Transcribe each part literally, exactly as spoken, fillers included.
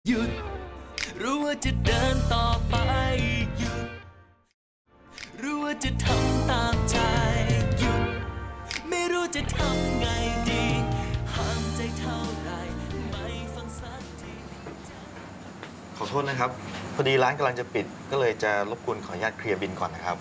หยุดรู้ว่าจะเดินต่อไปหยุดรู้ว่าจะทำตามใจหยุดไม่รู้จะทำไงดีห้ามใจเท่าไรไม่ฟังสักทีขอโทษนะครับพอดีร้านกำลังจะปิดก็เลยจะรบกวนขออนุญาตเคลียร์บินก่อนนะครับ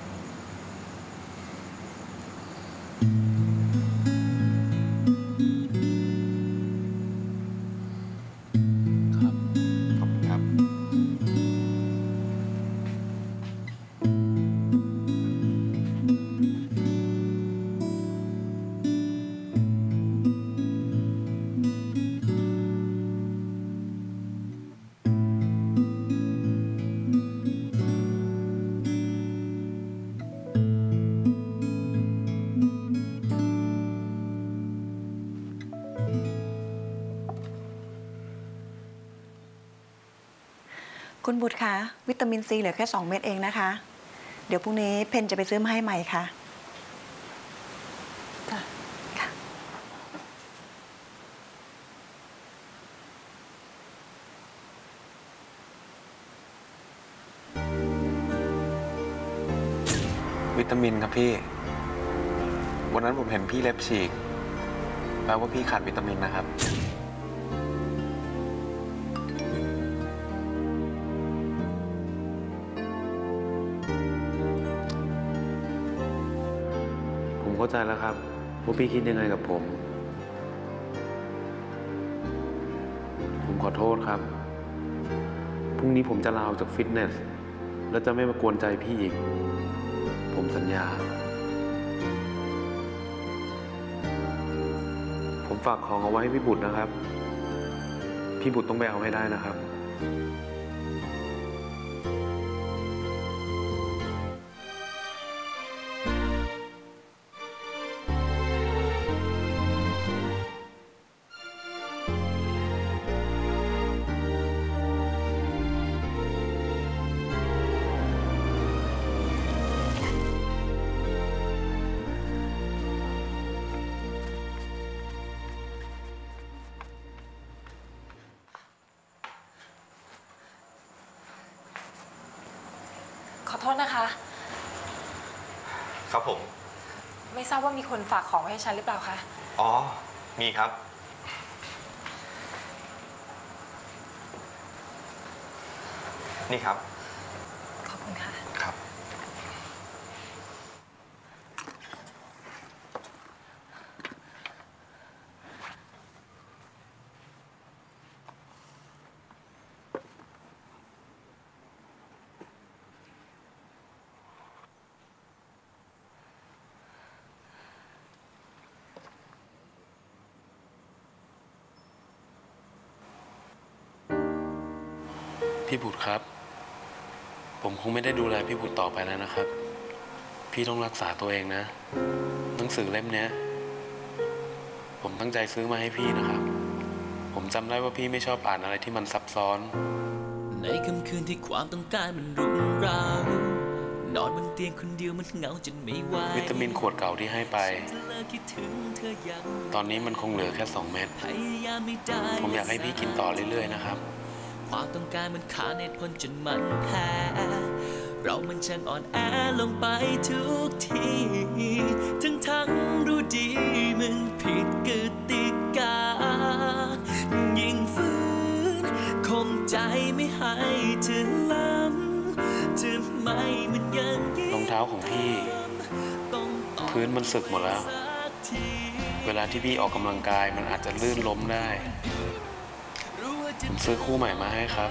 คุณบุตรคะวิตามินซีเหลือแค่สองเม็ดเองนะคะเดี๋ยวพรุ่งนี้เพนจะไปซื้อมาให้ใหม่ค่ะค่ะค่ะวิตามินครับพี่วันนั้นผมเห็นพี่เล็บฉีกแปลว่าพี่ขาดวิตามินนะครับผมเข้าใจแล้วครับว่าพี่คิดยังไงกับผมผมขอโทษครับพรุ่งนี้ผมจะลาออกจากฟิตเนสแล้วจะไม่มากวนใจพี่อีกผมสัญญาผมฝากของเอาไว้ให้พี่บุตรนะครับพี่บุตรต้องไปเอาให้ได้นะครับขอโทษนะคะครับผมไม่ทราบว่ามีคนฝากของไว้ให้ฉันหรือเปล่าคะอ๋อมีครับนี่ครับขอบคุณค่ะครับพี่บุตรครับผมคงไม่ได้ดูแลพี่บุตรต่อไปแล้วนะครับพี่ต้องรักษาตัวเองนะหนังสือเล่มนี้ผมตั้งใจซื้อมาให้พี่นะครับผมจำได้ว่าพี่ไม่ชอบอ่านอะไรที่มันซับซ้อนในค่ำคืนที่ความต้องการมันรุมเร้านอนบนเตียงคนเดียวมันเหงาจนไม่ไหววิตามินขวดเก่าที่ให้ไปตอนนี้มันคงเหลือแค่สองเม็ดผมอยากให้พี่กินต่อเรื่อยๆนะครับความต้องการมันขาดเหตุผลจนมันแพ้เรามันช่างอ่อนแอลงไปทุกทีทั้งทั้งรู้ดีมันผิดกติกายิ่งฝืนคมใจไม่ให้เธอล้ำจะไม่มันยังยิ่งรองเท้าของพี่พื้นมันสึกหมดแล้วเวลาที่พี่ออกกำลังกายมันอาจจะลื่นล้มได้ผมซื้อคู่ใหม่มาให้ครับ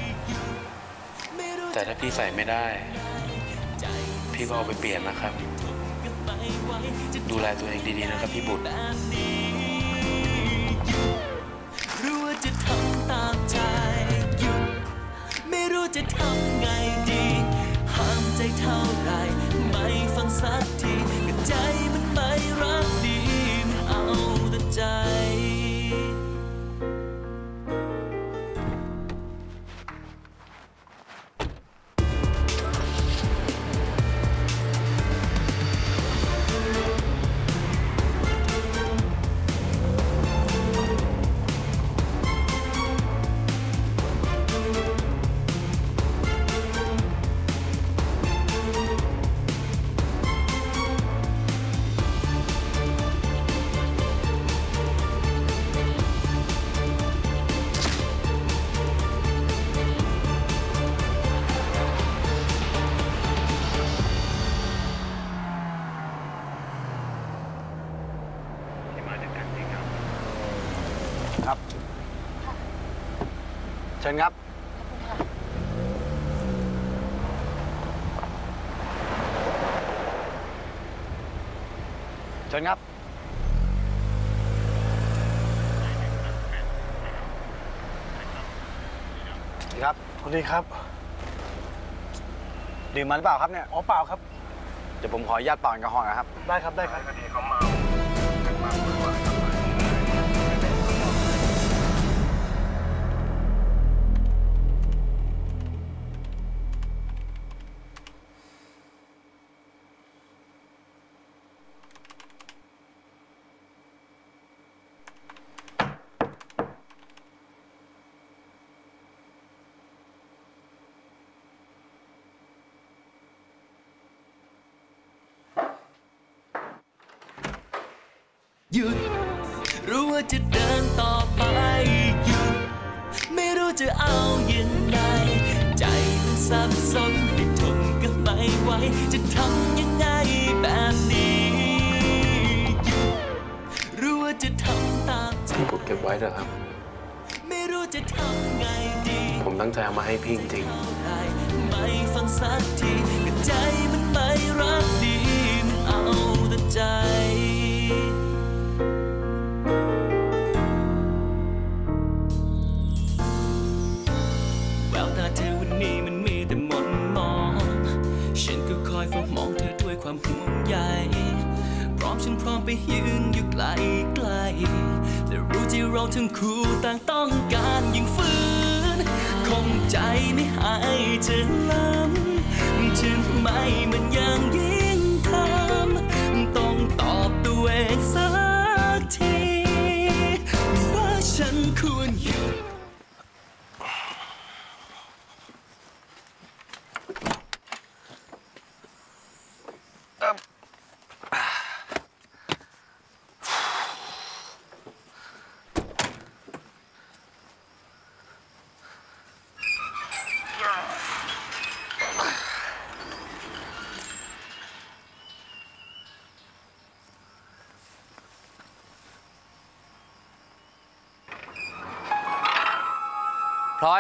แต่ถ้าพี่ใส่ไม่ได้พี่ก็เอาไปเปลี่ยนนะครับดูแลตัวเองดีๆนะครับพี่บุตรรู้ว่าจะทำตามใจหยุดไม่รู้จะทำไงดีห้ามใจเท่าไรไม่ฟังสักทีก็ใจมันไม่รักดีมันเอาแต่ใจชิญครับเชิญครับดีครับสวัสดีครับดื่มมาหรือเปล่าครับเนี่ยอ๋อเปล่าครับเดี๋ยวผมขออนุญาตเป่าแอลกอฮอล์นะครับได้ครับได้ครับหยุดรู้ว่าจะเดินต่อไปหยุดไม่รู้จะเอายังไงใจมันสับสนให้ทนก็ไม่ไหวจะทำยังไงแบบนี้หยุดรู้ว่าจะทำตามใจพี่บุตรเก็บไว้เถอะครับไม่รู้จะทำไงดีผมตั้งใจเอามาให้พี่จริงไม่ฟังสักทีก็ใจมันไม่รักดีมันเอาแต่ใจแววตาเธอวันนี้มันมีแต่หม่นมองฉันก็คอยเฝ้ามองเธอด้วยความห่วงใยพร้อมฉันพร้อมไปยืนอยู่ไกลไกลแต่รู้ที่เราทั้งคู่ต่างต้องการยิ่งฝืนคงใจไม่หายจะล้ำถึงไม่มันยังยิ่งทำต้องตอบตัวเองสักทีว่าฉันควรหยุดพลอย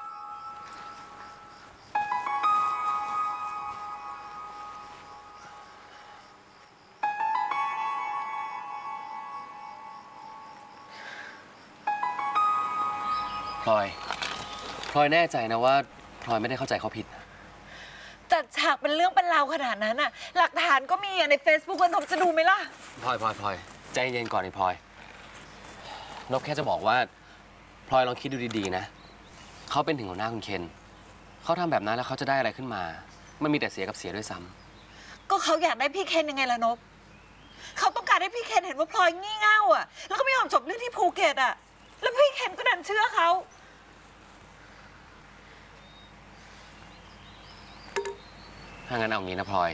พลอยพลอยแน่ใจนะว่าพลอยไม่ได้เข้าใจเขาผิดจัดฉากเป็นเรื่องเป็นราวขนาดนั้นอะหลักฐานก็มีใน Facebook กันนบจะดูไหมล่ะพลอยพลอยพลอยใจเย็นก่อนนี่พลอยนบแค่จะบอกว่าพลอยลองคิดดูดีๆนะเขาเป็นถึงหัวหน้าคุณเคนเขาทำแบบนั้นแล้วเขาจะได้อะไรขึ้นมามันมีแต่เสียกับเสียด้วยซ้ำก็เขาอยากได้พี่เคนยังไงล่ะนบเขาต้องการให้พี่เคนเห็นว่าพลอยงี่เง่าอ่ะแล้วก็ไม่ยอมจบเรื่องที่ภูเก็ตอ่ะแล้วพี่เคนก็ดันเชื่อเขาถ้างั้นเอางี้นะพลอย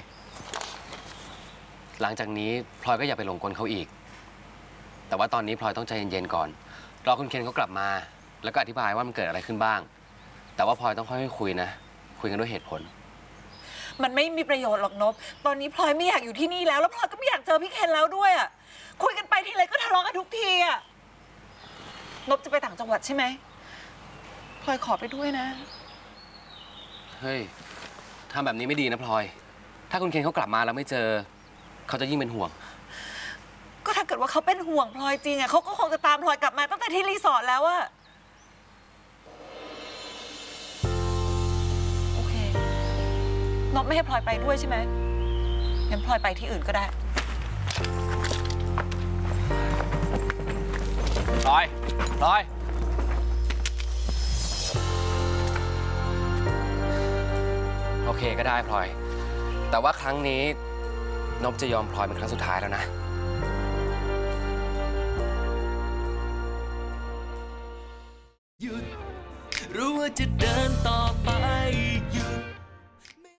หลังจากนี้พลอยก็อย่าไปหลงกลเขาอีกแต่ว่าตอนนี้พลอยต้องใจเย็นๆก่อนรอคุณเคนเขากลับมาแล้วก็อธิบายว่ามันเกิดอะไรขึ้นบ้างแต่ว่าพลอยต้องค่อยๆคุยนะคุยกันด้วยเหตุผลมันไม่มีประโยชน์หรอกนบตอนนี้พลอยไม่อยากอยู่ที่นี่แล้วแล้วพลอยก็ไม่อยากเจอพี่เคนแล้วด้วยอ่ะคุยกันไปทีไรก็ทะเลาะกันทุกทีอ่ะนบจะไปต่างจังหวัดใช่ไหมพลอยขอไปด้วยนะเฮ้ยทำแบบนี้ไม่ดีนะพลอยถ้าคุณเคนเขากลับมาแล้วไม่เจอเขาจะยิ่งเป็นห่วงก็ถ้าเกิดว่าเขาเป็นห่วงพลอยจริงอ่ะเขาก็คงจะตามพลอยกลับมาตั้งแต่ที่รีสอร์ทแล้วอะโอเคนบไม่ให้พลอยไปด้วยใช่ไหมงั้นพลอยไปที่อื่นก็ได้พลอยพลอยโอเคก็ได้พลอยแต่ว่าครั้งนี้นบจะยอมพลอยเป็นครั้งสุดท้ายแล้วนะหยุดรู้ว่าจะเดินต่อ